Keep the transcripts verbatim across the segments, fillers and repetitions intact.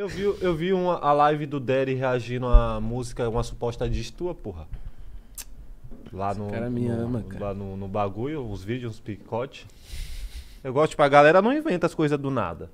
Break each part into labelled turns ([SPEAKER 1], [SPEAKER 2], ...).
[SPEAKER 1] Eu vi, eu vi uma, a live do Daddy reagindo à música, uma suposta diss tua, porra. Lá no,
[SPEAKER 2] cara me
[SPEAKER 1] no,
[SPEAKER 2] ama, cara.
[SPEAKER 1] lá no, no bagulho, uns vídeos, uns picote. Eu gosto, tipo, a galera não inventa as coisas do nada.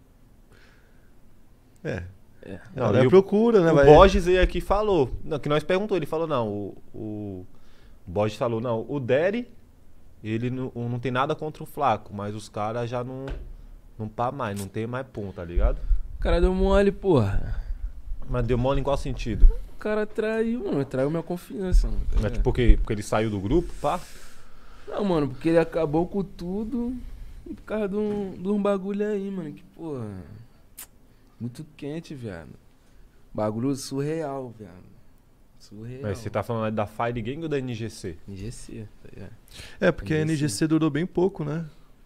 [SPEAKER 3] É.
[SPEAKER 2] É.
[SPEAKER 1] Não,
[SPEAKER 3] Não,
[SPEAKER 1] e o-
[SPEAKER 3] procura, né?
[SPEAKER 1] O
[SPEAKER 3] vai-
[SPEAKER 1] Borges veio aqui e falou. Não, que nós perguntou, ele falou, não, o, o Borges falou, não, o Daddy, ele não, não tem nada contra o Flaco, mas os caras já não, não pá mais, não tem mais pum, tá ligado?
[SPEAKER 2] O cara deu mole, porra.
[SPEAKER 1] Mas deu mole em qual sentido?
[SPEAKER 2] O cara traiu, mano. Traiu minha confiança, mano. Tá
[SPEAKER 1] Mas
[SPEAKER 2] ligado?
[SPEAKER 1] tipo, porque, porque ele saiu do grupo, pá?
[SPEAKER 2] Não, mano, porque ele acabou com tudo e por causa de um, de um bagulho aí, mano. Que, porra. Muito quente, velho. Bagulho surreal, velho. Surreal.
[SPEAKER 1] Mas você tá falando da Fire Gang ou da N G C?
[SPEAKER 2] N G C, tá ligado?
[SPEAKER 3] É, porque a
[SPEAKER 2] N G C.
[SPEAKER 3] N G C durou bem pouco, né?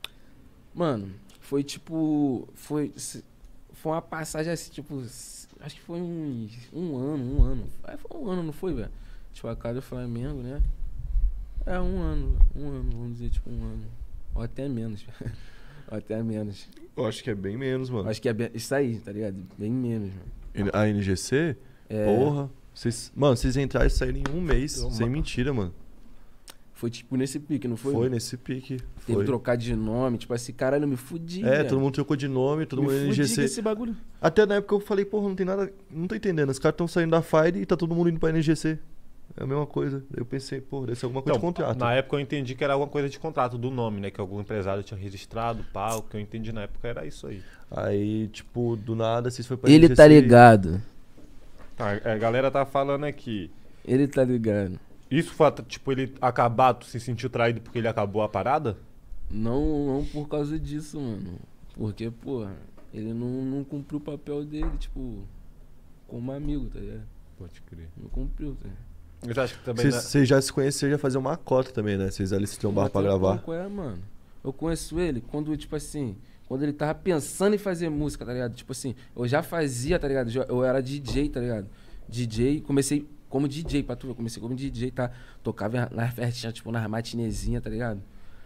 [SPEAKER 2] Mano, foi tipo. Foi. Foi uma passagem assim, tipo. Acho que foi um, um ano, um ano. Aí foi um ano, não foi, velho? Tipo, a cara do Flamengo, né? É, um ano. Um ano, vamos dizer, tipo, um ano. Ou até menos. Ou até menos.
[SPEAKER 3] Eu acho que é bem menos, mano.
[SPEAKER 2] Acho que é bem, isso aí, tá ligado? Bem menos, mano.
[SPEAKER 3] A N G C?
[SPEAKER 2] É,
[SPEAKER 3] Porra. Vocês, mano, vocês entraram e saíram em um mês.
[SPEAKER 1] Eu,
[SPEAKER 3] sem
[SPEAKER 1] mano.
[SPEAKER 3] mentira, mano.
[SPEAKER 2] Foi tipo nesse pique, não foi?
[SPEAKER 3] Foi, nesse pique.
[SPEAKER 2] Teve
[SPEAKER 3] Foi.
[SPEAKER 2] que trocar de nome, tipo assim, caralho, eu me fudi.
[SPEAKER 3] É,
[SPEAKER 2] velho.
[SPEAKER 3] todo mundo trocou de nome, todo
[SPEAKER 2] me
[SPEAKER 3] mundo
[SPEAKER 2] fudi com
[SPEAKER 3] N G C.
[SPEAKER 2] esse bagulho.
[SPEAKER 3] Até na época eu falei, porra, não tem nada. Não tô entendendo. Os caras estão saindo da Fire e tá todo mundo indo pra N G C. É a mesma coisa. Daí eu pensei, pô, deve ser alguma coisa
[SPEAKER 1] Então,
[SPEAKER 3] de contrato.
[SPEAKER 1] na época eu entendi que era alguma coisa de contrato do nome, né? Que algum empresário tinha registrado, pá. O que eu entendi na época era isso aí.
[SPEAKER 3] Aí, tipo, do nada, vocês foram pra
[SPEAKER 2] Ele
[SPEAKER 3] N G C.
[SPEAKER 2] tá ligado.
[SPEAKER 1] Tá, a galera tá falando aqui.
[SPEAKER 2] Ele tá ligado.
[SPEAKER 1] Isso foi, tipo, ele acabar, tu se sentiu traído porque ele acabou a parada?
[SPEAKER 2] Não, não por causa disso, mano. Porque, porra, ele não, não cumpriu o papel dele, tipo, como amigo, tá ligado?
[SPEAKER 1] Pode crer.
[SPEAKER 2] Não cumpriu, tá ligado?
[SPEAKER 1] Mas acho que também...
[SPEAKER 3] Vocês
[SPEAKER 1] na-
[SPEAKER 3] vocês já se conheceram, já faziam uma cota também, né? Vocês ali se trombaram pra
[SPEAKER 2] Mas sabe
[SPEAKER 3] gravar.
[SPEAKER 2] Qual é, mano? Eu conheço ele quando, tipo assim, quando ele tava pensando em fazer música, tá ligado? Tipo assim, eu já fazia, tá ligado? Já- Eu era D J, tá ligado? D J, comecei como D J, pra tu ver, comecei como D J, tá? Tocava nas festinhas, tipo, nas matinezinhas, tá ligado?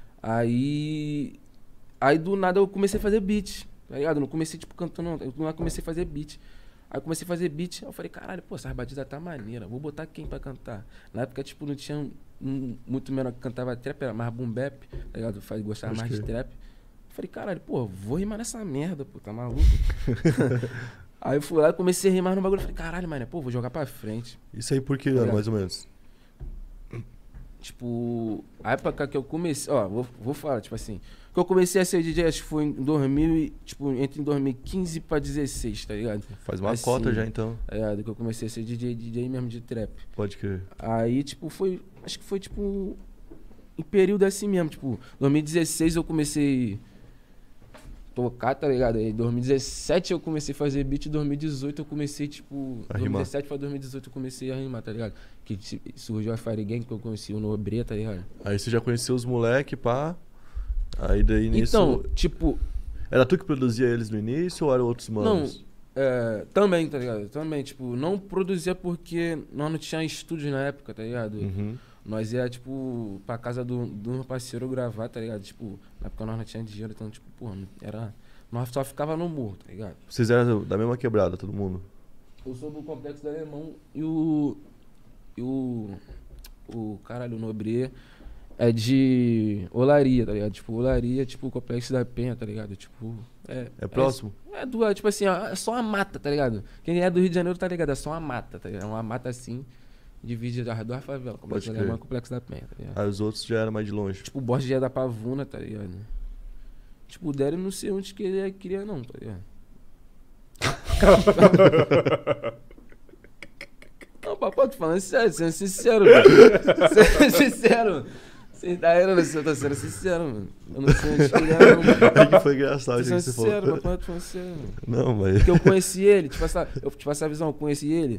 [SPEAKER 2] Aí. Aí do nada eu comecei a fazer beat, tá ligado? Eu não comecei, tipo, cantando, não. Eu do nada comecei a fazer beat. Aí eu comecei a fazer beat, aí eu falei, caralho, pô, essa batida tá maneira, vou botar quem pra cantar? Na época, tipo, não tinha um, muito menor que cantava trap, era mais boom bap, tá ligado? Faz- Gostava
[SPEAKER 3] Pode
[SPEAKER 2] mais de
[SPEAKER 3] crer.
[SPEAKER 2] trap. Eu falei, caralho, pô, vou rimar nessa merda, pô, tá maluco? Aí eu fui lá e comecei a rimar no bagulho, falei, caralho, mano, pô, vou jogar pra frente.
[SPEAKER 3] Isso aí por que,
[SPEAKER 2] Tá ligado?
[SPEAKER 3] mais ou menos?
[SPEAKER 2] Tipo, a época que eu comecei, ó, vou, vou falar, tipo assim, que eu comecei a ser D J, acho que foi em dois mil e, tipo, entre dois mil e quinze pra dezesseis, tá ligado?
[SPEAKER 3] Faz uma
[SPEAKER 2] Assim,
[SPEAKER 3] cota já, então.
[SPEAKER 2] Tá ligado? Que eu comecei a ser D J, D J mesmo de trap.
[SPEAKER 3] Pode crer.
[SPEAKER 2] Aí, tipo, foi, acho que foi, tipo, em período assim mesmo, tipo, dois mil e dezesseis eu comecei a tocar, tá ligado? Aí, dois mil e dezessete eu comecei a fazer beat, dois mil e dezoito eu comecei, tipo,
[SPEAKER 3] A
[SPEAKER 2] dois mil e
[SPEAKER 3] rimar.
[SPEAKER 2] dezessete pra dois mil e dezoito eu comecei a rimar, tá ligado? Que ti- surgiu a Fire Gang, que eu conheci o Nobre, tá ligado?
[SPEAKER 3] Aí você já conheceu os moleque, pá. Aí daí nisso.
[SPEAKER 2] Então, tipo,
[SPEAKER 3] Era tu que produzia eles no início ou eram outros manos?
[SPEAKER 2] é, também, tá ligado? Também, tipo, não produzia porque nós não tinha estúdio na época, tá ligado?
[SPEAKER 3] Uhum.
[SPEAKER 2] Nós ia, tipo, pra casa do, do meu parceiro gravar, tá ligado? Tipo, na época nós não tinha dinheiro, então, tipo, porra, era... Nós só ficava no morro, tá ligado?
[SPEAKER 3] Vocês eram da mesma quebrada, todo mundo?
[SPEAKER 2] Eu sou do Complexo do Alemão e o... E o... O, caralho, o Nobre é de Olaria, tá ligado? Tipo, Olaria, tipo, o Complexo da Penha, tá ligado? Tipo... É,
[SPEAKER 3] É próximo?
[SPEAKER 2] É, é, do, é tipo assim, ó, é só uma mata, tá ligado? Quem é do Rio de Janeiro, tá ligado? É só uma mata, tá ligado? É uma mata assim, divide as duas favelas. Complexo
[SPEAKER 3] Pode
[SPEAKER 2] do Alemão
[SPEAKER 3] crer.
[SPEAKER 2] e Complexo da Penha, tá ligado?
[SPEAKER 3] Aí os outros já eram mais de longe.
[SPEAKER 2] Tipo, o Borges já é da Pavuna, tá ligado? Tipo, o Dério não sei onde que ele queria não, tá ligado? Não, papai, tô falando sério, sendo sincero, velho. Sendo sincero. Você tá aí, eu tô sendo sincero, mano. Eu não sei onde que ele era, não, mano.
[SPEAKER 3] É que foi engraçado
[SPEAKER 2] Tô
[SPEAKER 3] o que
[SPEAKER 2] sendo
[SPEAKER 3] você
[SPEAKER 2] sincero,
[SPEAKER 3] falou.
[SPEAKER 2] papai, tô falando sério, mano.
[SPEAKER 3] Não, mas.
[SPEAKER 2] Porque eu conheci ele, tipo essa, eu, tipo essa visão, eu conheci ele.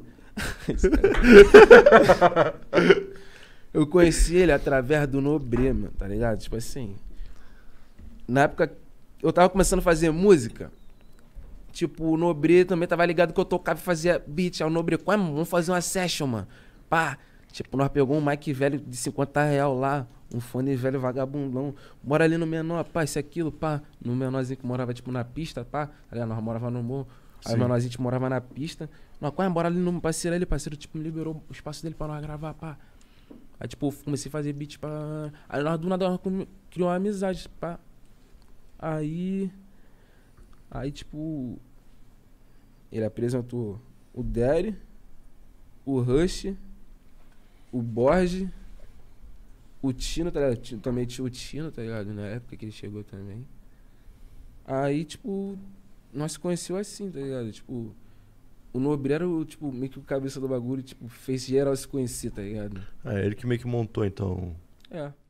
[SPEAKER 2] Eu conheci ele através do Nobre, mano, tá ligado? Tipo assim. Na época, eu tava começando a fazer música. Tipo, o Nobre também tava ligado que eu tocava e fazia beat. Aí o Nobre, como, vamos fazer uma session, mano. Pá. Tipo, nós pegamos um mic velho de cinquenta real lá. Um fone velho vagabundão. Mora ali no menor, pá, isso e aquilo, pá. No menorzinho que morava, tipo, na pista, pá. Tá ligado? Nós morava no morro. Aí,
[SPEAKER 3] Sim.
[SPEAKER 2] mano, a gente morava na pista. Nós quase bora ali no parceiro ali, parceiro, tipo, me liberou o espaço dele pra nós gravar, pá. Aí, tipo, comecei a fazer beat pra... Aí nós do nada nós come- criou uma amizade, pá. Aí... Aí, tipo... Ele apresentou o Derry, o Rush, o Borges, o Tino, tá ligado? Ti- Também tinha o Tino, tá ligado? Na época que ele chegou também. Aí, tipo... Nós se conheceu assim, tá ligado? Tipo... O Nobre era o, tipo, meio que o cabeça do bagulho, tipo, fez geral se conhecer, tá ligado?
[SPEAKER 3] É, ele que meio que montou, então.
[SPEAKER 2] É.